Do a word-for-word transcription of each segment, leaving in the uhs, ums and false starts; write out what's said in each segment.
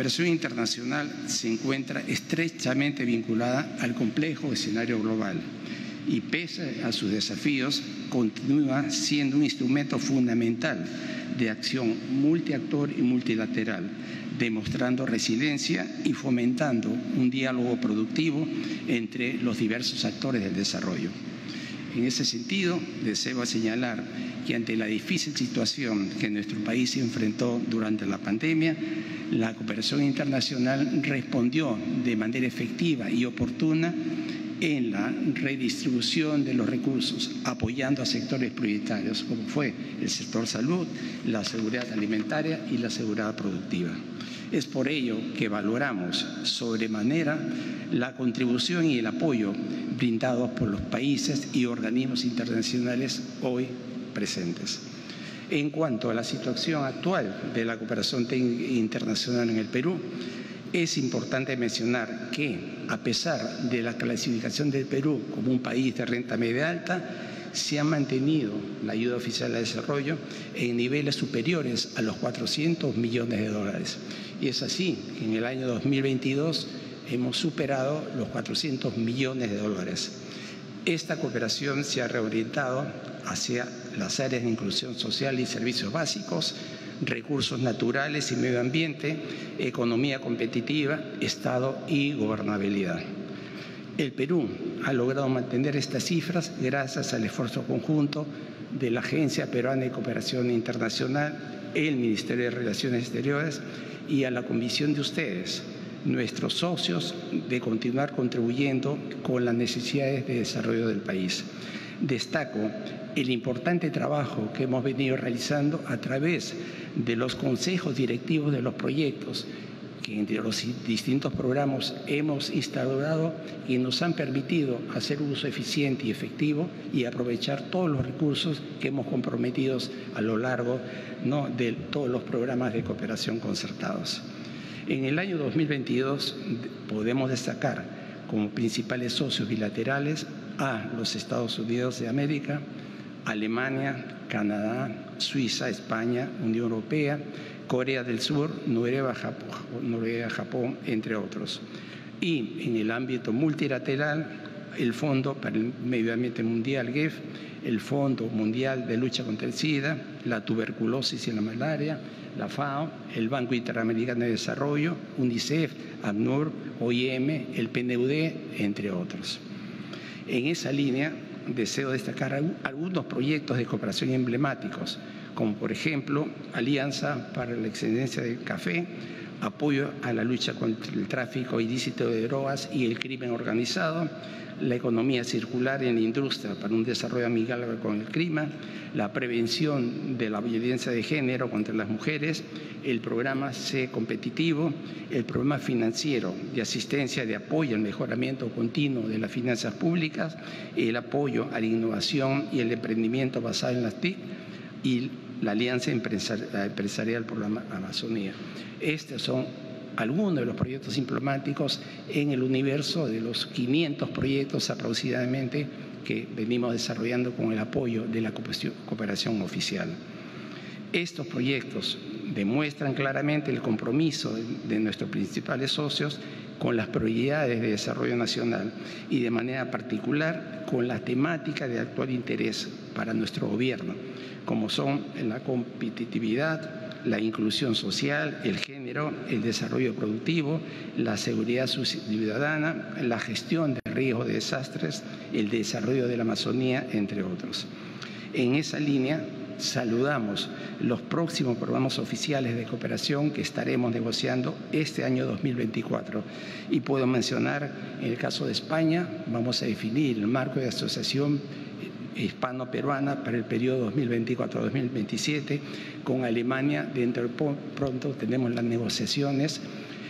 cooperación internacional se encuentra estrechamente vinculada al complejo escenario global y, pese a sus desafíos, continúa siendo un instrumento fundamental de acción multiactor y multilateral, demostrando resiliencia y fomentando un diálogo productivo entre los diversos actores del desarrollo. En ese sentido, deseo señalar que ante la difícil situación que nuestro país se enfrentó durante la pandemia, la cooperación internacional respondió de manera efectiva y oportuna en la redistribución de los recursos, apoyando a sectores prioritarios, como fue el sector salud, la seguridad alimentaria y la seguridad productiva. Es por ello que valoramos sobremanera la contribución y el apoyo brindados por los países y organismos internacionales hoy presentes. En cuanto a la situación actual de la cooperación internacional en el Perú, es importante mencionar que, a pesar de la clasificación del Perú como un país de renta media alta, se ha mantenido la ayuda oficial al desarrollo en niveles superiores a los cuatrocientos millones de dólares. Y es así que en el año dos mil veintidós hemos superado los cuatrocientos millones de dólares. Esta cooperación se ha reorientado hacia las áreas de inclusión social y servicios básicos, recursos naturales y medio ambiente, economía competitiva, Estado y gobernabilidad. El Perú ha logrado mantener estas cifras gracias al esfuerzo conjunto de la Agencia Peruana de Cooperación Internacional, el Ministerio de Relaciones Exteriores y a la convicción de ustedes, nuestros socios, de continuar contribuyendo con las necesidades de desarrollo del país. Destaco el importante trabajo que hemos venido realizando a través de los consejos directivos de los proyectos que entre los distintos programas hemos instaurado y nos han permitido hacer uso eficiente y efectivo y aprovechar todos los recursos que hemos comprometido a lo largo, ¿no?, de todos los programas de cooperación concertados. En el año dos mil veintidós podemos destacar como principales socios bilaterales a los Estados Unidos de América, Alemania, Canadá, Suiza, España, Unión Europea, Corea del Sur, Noruega, Japón, Noruega, Japón, entre otros. Y en el ámbito multilateral, el Fondo para el Medio Ambiente Mundial, G E F, el Fondo Mundial de Lucha contra el SIDA, la tuberculosis y la malaria, la FAO, el Banco Interamericano de Desarrollo, UNICEF, ACNUR, O I M, el P N U D, entre otros. En esa línea, deseo destacar algunos proyectos de cooperación emblemáticos, como por ejemplo Alianza para la Excelencia del Café, apoyo a la lucha contra el tráfico ilícito de drogas y el crimen organizado, la economía circular en la industria para un desarrollo amigable con el clima, la prevención de la violencia de género contra las mujeres, el programa C Competitivo, el programa financiero de asistencia de apoyo al mejoramiento continuo de las finanzas públicas, el apoyo a la innovación y el emprendimiento basado en las T I C y la Alianza Empresarial por la Amazonía. Estos son algunos de los proyectos emblemáticos en el universo de los quinientos proyectos aproximadamente que venimos desarrollando con el apoyo de la cooperación oficial. Estos proyectos demuestran claramente el compromiso de, de nuestros principales socios con las prioridades de desarrollo nacional y de manera particular con la temática de actual interés para nuestro gobierno, como son la competitividad, la inclusión social, el género, el desarrollo productivo, la seguridad ciudadana, la gestión de riesgo de desastres, el desarrollo de la Amazonía, entre otros. En esa línea, saludamos los próximos programas oficiales de cooperación que estaremos negociando este año dos mil veinticuatro. Y puedo mencionar, en el caso de España, vamos a definir el marco de asociación hispano-peruana para el periodo dos mil veinticuatro a dos mil veintisiete. Con Alemania, dentro de pronto tenemos las negociaciones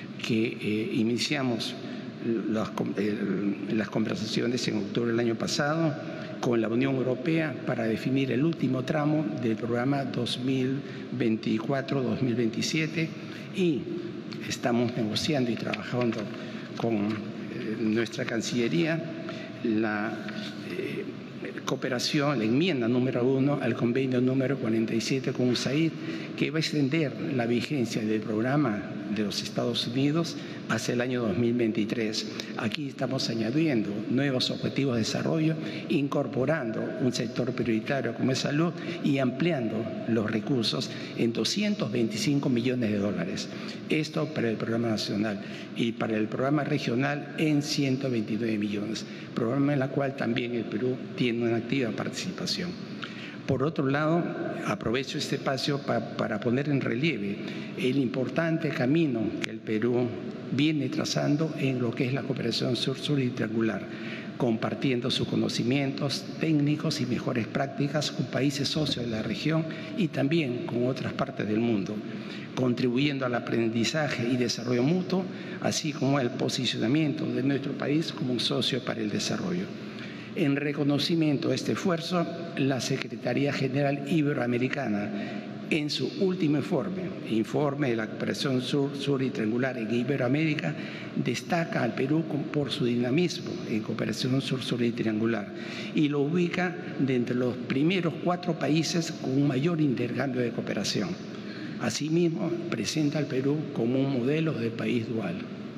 que eh, iniciamos las, eh, las conversaciones en octubre del año pasado con la Unión Europea para definir el último tramo del programa dos mil veinticuatro a dos mil veintisiete y estamos negociando y trabajando con eh, nuestra Cancillería la eh, cooperación, la enmienda número uno al convenio número cuarenta y siete con U S A I D, que va a extender la vigencia del programa de los Estados Unidos hacia el año dos mil veintitrés. Aquí estamos añadiendo nuevos objetivos de desarrollo, incorporando un sector prioritario como es salud y ampliando los recursos en doscientos veinticinco millones de dólares. Esto para el programa nacional y para el programa regional en ciento veintinueve millones, programa en el cual también el Perú tiene una activa participación. Por otro lado, aprovecho este espacio pa, para poner en relieve el importante camino que el Perú viene trazando en lo que es la cooperación sur-sur y triangular, compartiendo sus conocimientos técnicos y mejores prácticas con países socios de la región y también con otras partes del mundo, contribuyendo al aprendizaje y desarrollo mutuo, así como al posicionamiento de nuestro país como un socio para el desarrollo. En reconocimiento a este esfuerzo, la Secretaría General Iberoamericana, en su último informe, informe de la cooperación sur, sur y triangular en Iberoamérica, destaca al Perú por su dinamismo en cooperación sur, sur y triangular y lo ubica de entre los primeros cuatro países con un mayor intercambio de cooperación. Asimismo, presenta al Perú como un modelo de país dual.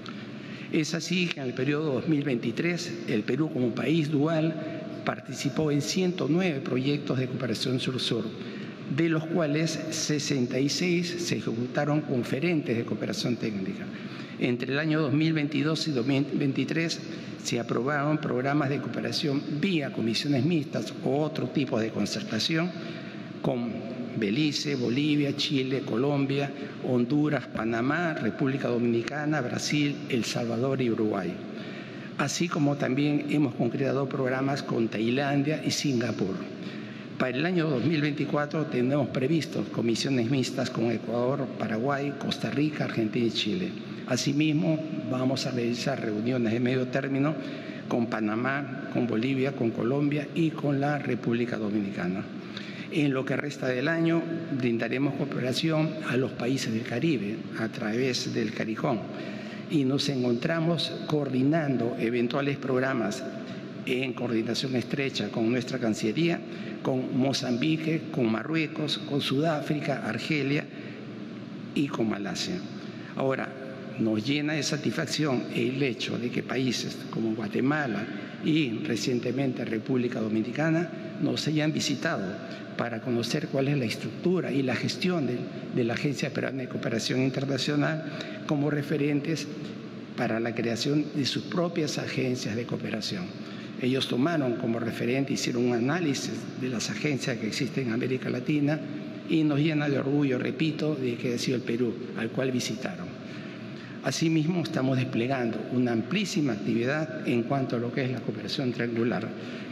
Es así que en el periodo dos mil veintitrés, el Perú como país dual participó en ciento nueve proyectos de cooperación sur-sur, de los cuales sesenta y seis se ejecutaron conferentes de cooperación técnica. Entre el año dos mil veintidós y dos mil veintitrés se aprobaron programas de cooperación vía comisiones mixtas o otro tipo de concertación con Belice, Bolivia, Chile, Colombia, Honduras, Panamá, República Dominicana, Brasil, El Salvador y Uruguay. Así como también hemos concretado programas con Tailandia y Singapur. Para el año dos mil veinticuatro tenemos previstos comisiones mixtas con Ecuador, Paraguay, Costa Rica, Argentina y Chile. Asimismo, vamos a realizar reuniones de medio término con Panamá, con Bolivia, con Colombia y con la República Dominicana. En lo que resta del año, brindaremos cooperación a los países del Caribe a través del CARICOM y nos encontramos coordinando eventuales programas en coordinación estrecha con nuestra Cancillería, con Mozambique, con Marruecos, con Sudáfrica, Argelia y con Malasia. Ahora, nos llena de satisfacción el hecho de que países como Guatemala y recientemente República Dominicana nos hayan visitado para conocer cuál es la estructura y la gestión de, de la Agencia Peruana de Cooperación Internacional como referentes para la creación de sus propias agencias de cooperación. Ellos tomaron como referente, hicieron un análisis de las agencias que existen en América Latina y nos llena de orgullo, repito, de que ha sido el Perú, al cual visitaron. Asimismo, estamos desplegando una amplísima actividad en cuanto a lo que es la cooperación triangular,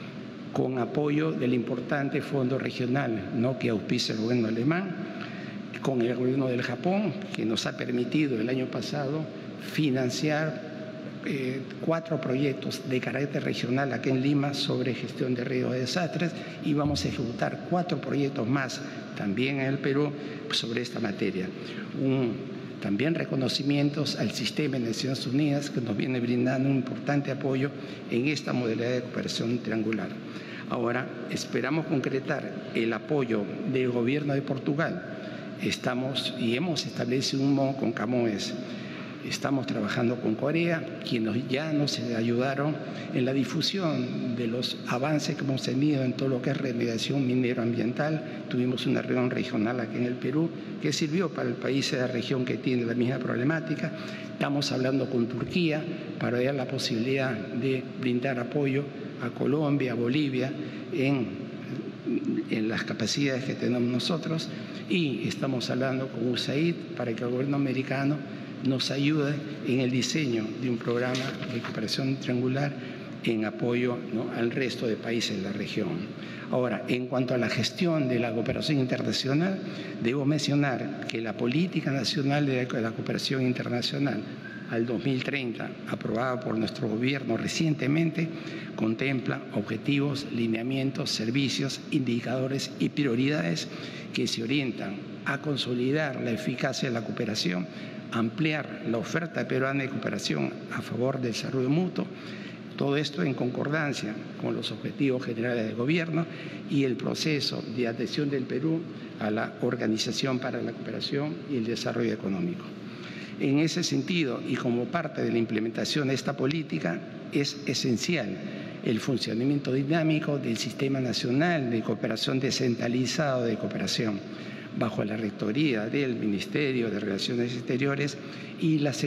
con apoyo del importante fondo regional, ¿no?, que auspicia el gobierno alemán, con el gobierno del Japón, que nos ha permitido el año pasado financiar eh, cuatro proyectos de carácter regional aquí en Lima sobre gestión de riesgos de desastres, y vamos a ejecutar cuatro proyectos más también en el Perú sobre esta materia. Un, También reconocimientos al sistema de Naciones Unidas, que nos viene brindando un importante apoyo en esta modalidad de cooperación triangular. Ahora, esperamos concretar el apoyo del gobierno de Portugal. Estamos y hemos establecido un modo con Camões. Estamos trabajando con Corea, quienes ya nos ayudaron en la difusión de los avances que hemos tenido en todo lo que es remediación minero-ambiental. Tuvimos una reunión regional aquí en el Perú que sirvió para el país de la región que tiene la misma problemática. Estamos hablando con Turquía para dar la posibilidad de brindar apoyo a Colombia, a Bolivia, en, en las capacidades que tenemos nosotros, y estamos hablando con U S A I D para que el gobierno americano nos ayude en el diseño de un programa de cooperación triangular en apoyo, ¿no?, al resto de países de la región. Ahora, en cuanto a la gestión de la cooperación internacional, debo mencionar que la Política Nacional de la Cooperación Internacional al dos mil treinta, aprobada por nuestro gobierno recientemente, contempla objetivos, lineamientos, servicios, indicadores y prioridades que se orientan a consolidar la eficacia de la cooperación, ampliar la oferta peruana de cooperación a favor del desarrollo mutuo, todo esto en concordancia con los objetivos generales del gobierno y el proceso de adhesión del Perú a la Organización para la Cooperación y el Desarrollo Económico. En ese sentido, y como parte de la implementación de esta política, es esencial el funcionamiento dinámico del Sistema Nacional de Cooperación Descentralizado de Cooperación, bajo la rectoría del Ministerio de Relaciones Exteriores y la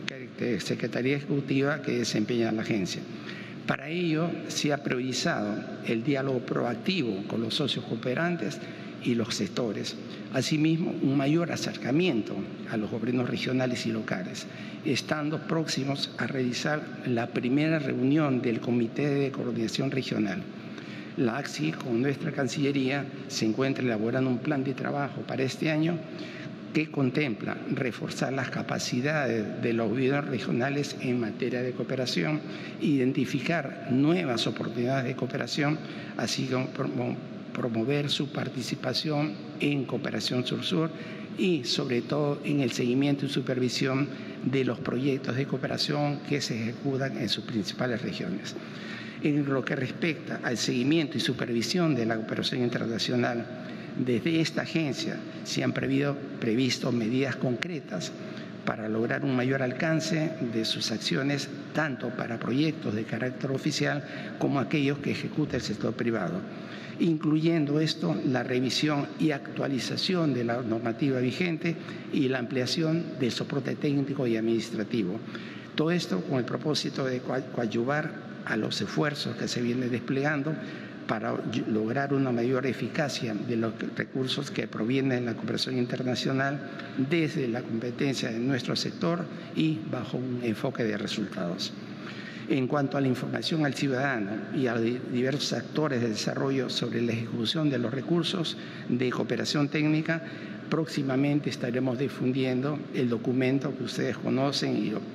Secretaría Ejecutiva que desempeña la agencia. Para ello, se ha priorizado el diálogo proactivo con los socios cooperantes y los sectores. Asimismo, un mayor acercamiento a los gobiernos regionales y locales, estando próximos a realizar la primera reunión del Comité de Coordinación Regional. La A C S I, con nuestra Cancillería, se encuentra elaborando un plan de trabajo para este año que contempla reforzar las capacidades de los gobiernos regionales en materia de cooperación, identificar nuevas oportunidades de cooperación, así como promover su participación en Cooperación Sur-Sur y, sobre todo, en el seguimiento y supervisión de los proyectos de cooperación que se ejecutan en sus principales regiones. En lo que respecta al seguimiento y supervisión de la cooperación internacional, desde esta agencia se han previsto, previsto medidas concretas para lograr un mayor alcance de sus acciones, tanto para proyectos de carácter oficial como aquellos que ejecuta el sector privado, incluyendo esto la revisión y actualización de la normativa vigente y la ampliación del soporte técnico y administrativo. Todo esto con el propósito de coadyuvar a los esfuerzos que se vienen desplegando para lograr una mayor eficacia de los recursos que provienen de la cooperación internacional desde la competencia de nuestro sector y bajo un enfoque de resultados. En cuanto a la información al ciudadano y a diversos actores de desarrollo sobre la ejecución de los recursos de cooperación técnica, próximamente estaremos difundiendo el documento que ustedes conocen y lo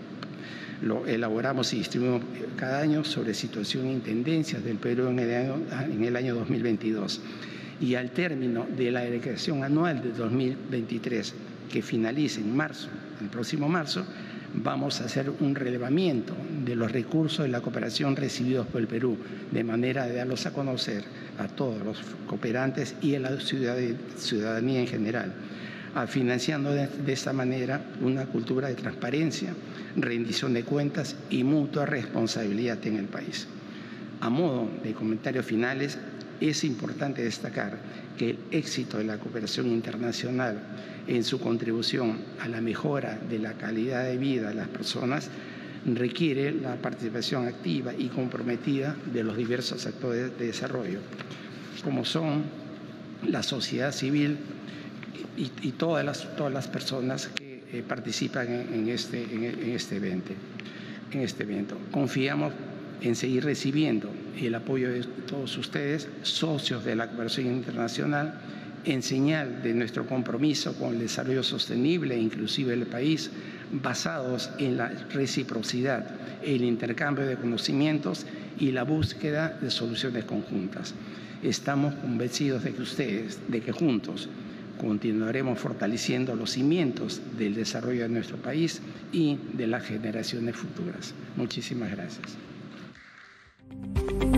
Lo elaboramos y distribuimos cada año sobre situación y tendencias del Perú en el año, en el año dos mil veintidós. Y al término de la declaración anual de dos mil veintitrés, que finalice en marzo, el próximo marzo, vamos a hacer un relevamiento de los recursos de la cooperación recibidos por el Perú, de manera de darlos a conocer a todos los cooperantes y a la ciudadanía en general, financiando de, de esta manera una cultura de transparencia, rendición de cuentas y mutua responsabilidad en el país. A modo de comentarios finales, es importante destacar que el éxito de la cooperación internacional en su contribución a la mejora de la calidad de vida de las personas requiere la participación activa y comprometida de los diversos actores de desarrollo, como son la sociedad civil y, y todas, las, todas las personas que eh, participan en, en, este, en, en, este evento, en este evento. Confiamos en seguir recibiendo el apoyo de todos ustedes, socios de la cooperación internacional, en señal de nuestro compromiso con el desarrollo sostenible e inclusive del país, basados en la reciprocidad, el intercambio de conocimientos y la búsqueda de soluciones conjuntas. Estamos convencidos de que ustedes, de que juntos, continuaremos fortaleciendo los cimientos del desarrollo de nuestro país y de las generaciones futuras. Muchísimas gracias.